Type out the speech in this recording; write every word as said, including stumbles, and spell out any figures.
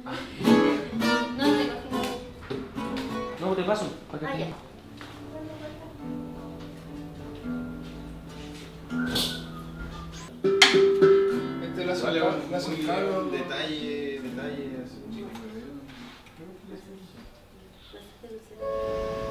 No, te cogí. No, te paso. Para Ah, que ya. Este la Vale, sacado, un la sacado. detalle, detalle, así. No sé qué